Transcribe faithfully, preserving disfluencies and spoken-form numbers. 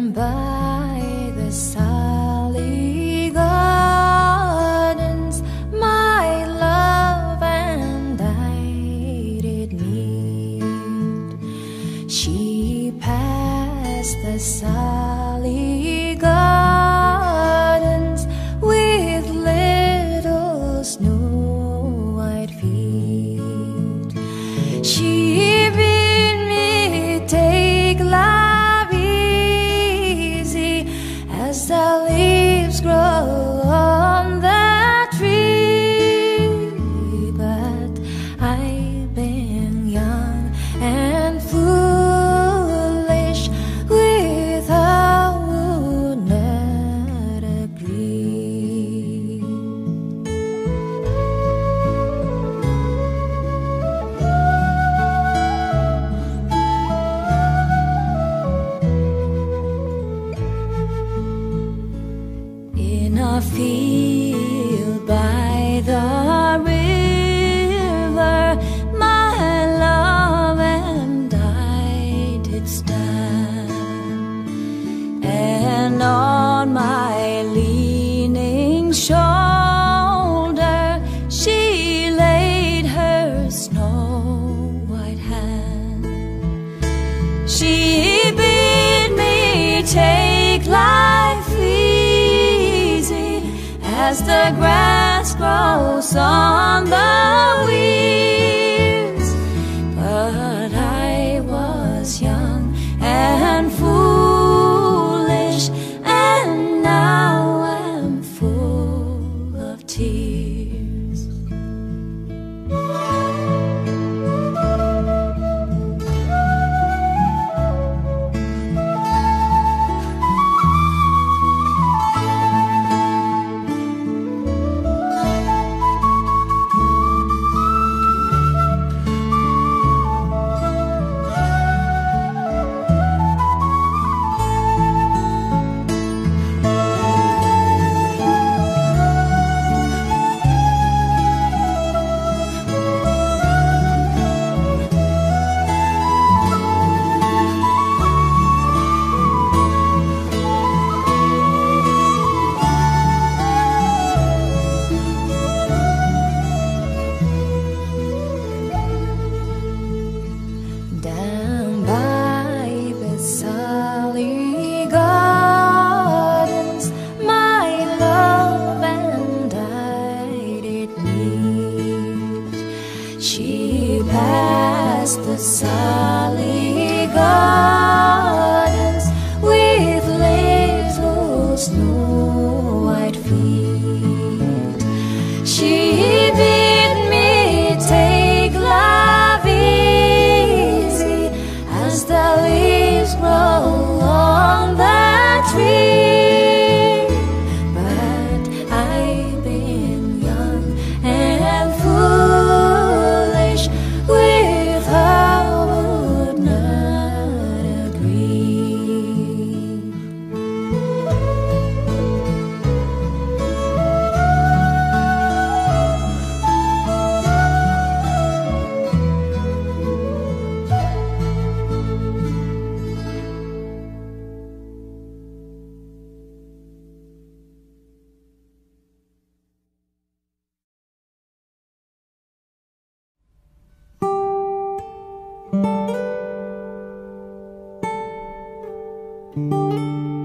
by the Sally Gardens, my love and I did meet. She passed the Sally Gardens with little snow white feet. She bid me take life easy as the leaves grow on the tree. But I've been young and foolish, with I would not agree. In a field by the river, my love and I did stand, and on my leaning shoulder she laid her snow white hand. She bid me take life easy as the grass grows on the weeds. But I was young and foolish, and now I'm full of tears. Down by the Sally Gardens, my love and I did meet. She passed the Sally Gardens with little snow white feet. She bid me take love easy as the leaves grow on the tree. But I've been young and foolish, with I would not agree. Thank you.